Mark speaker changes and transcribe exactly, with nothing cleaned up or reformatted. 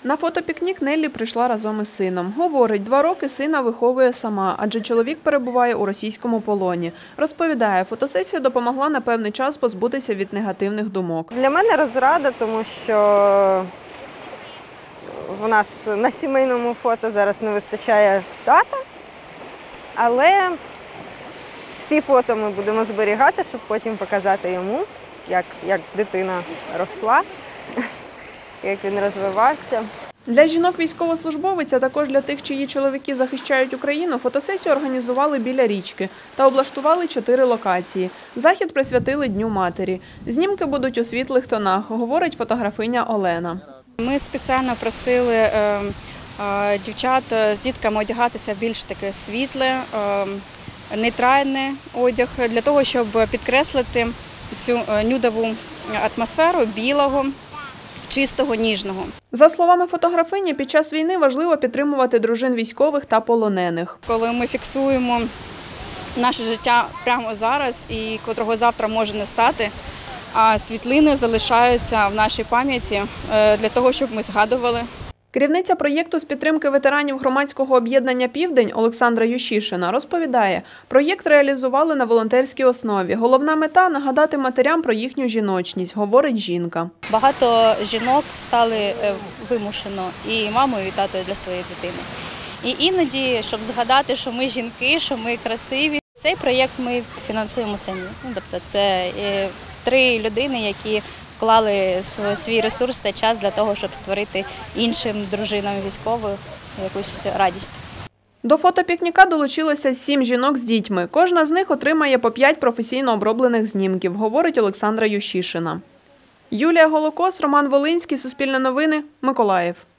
Speaker 1: На фотопікнік Неллі прийшла разом із сином. Говорить, два роки сина виховує сама, адже чоловік перебуває у російському полоні. Розповідає, фотосесія допомогла на певний час позбутися від негативних думок.
Speaker 2: Для мене розрада, тому що в нас на сімейному фото зараз не вистачає тата, але всі фото ми будемо зберігати, щоб потім показати йому, як, як дитина росла, як він розвивався.
Speaker 1: Для жінок-військовослужбовиць, а також для тих, чиї чоловіки захищають Україну, фотосесію організували біля річки та облаштували чотири локації. Захід присвятили Дню матері. Знімки будуть у світлих тонах, говорить фотографиня Олена.
Speaker 3: Ми спеціально просили е, е, дівчат з дітками одягатися більш таке світле, е, нейтральний одяг, для того, щоб підкреслити цю нюдову атмосферу білого, чистого, ніжного.
Speaker 1: За словами фотографині, під час війни важливо підтримувати дружин військових та полонених.
Speaker 3: Коли ми фіксуємо наше життя прямо зараз і котрого завтра може не стати, а світлини залишаються в нашій пам'яті для того, щоб ми згадували.
Speaker 1: Керівниця проєкту з підтримки ветеранів громадського об'єднання «Південь» Олександра Ющишина розповідає, проєкт реалізували на волонтерській основі. Головна мета – нагадати матерям про їхню жіночність, говорить жінка.
Speaker 4: Багато жінок стали вимушено і мамою, і татою для своєї дитини. І іноді, щоб згадати, що ми жінки, що ми красиві, цей проєкт ми фінансуємо самі. Тобто це три людини, які вклали свій ресурс та час для того, щоб створити іншим дружинам військових якусь радість.
Speaker 1: До фотопікніка долучилося сім жінок з дітьми. Кожна з них отримає по п'ять професійно оброблених знімків, говорить Олександра Ющишина. Юлія Голокос, Роман Волинський, Суспільне новини, Миколаїв.